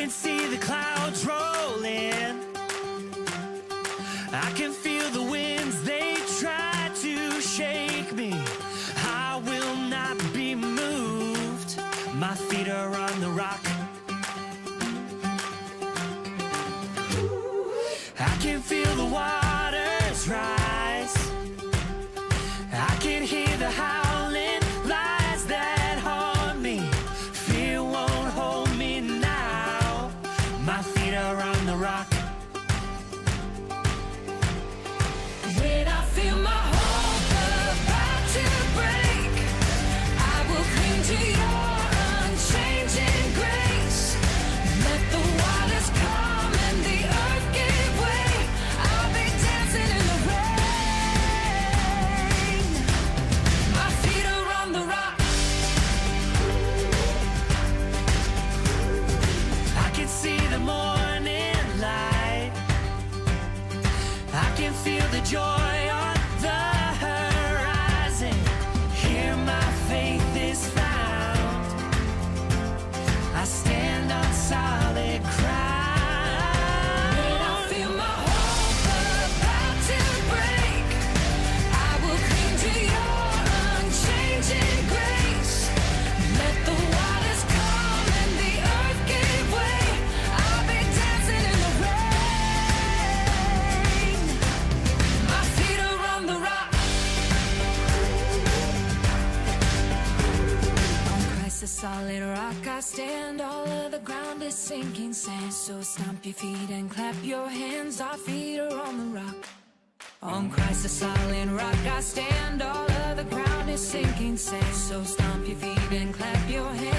can see the clouds rolling. I can feel the winds, they try to shake me. I will not be moved. My feet are on the rock. I can feel the waters rise. I can hear the howling lies that haunt me. Fear won't hold me now. My feet are on the rock. When I feel my hope about to break, I will cling to your unchanging grace. Let the waters come and the earth give way. I'll be dancing in the rain. My feet are on the rock. I can see the morning light. I can feel the joy on the horizon. Here my faith is found. I stand on solid ground. When I feel my hope about to break, I will cling to your unchanging grace. Let the waters come and the earth give way. I'll be dancing in the rain. My feet are on the rock. On Christ the solid rock I stand. All of the ground is sinking sand. So stomp your feet and clap your hands. Our feet are on the rock. On Christ the solid rock I stand. All of the ground is sinking sand. So stomp your feet and clap your hands.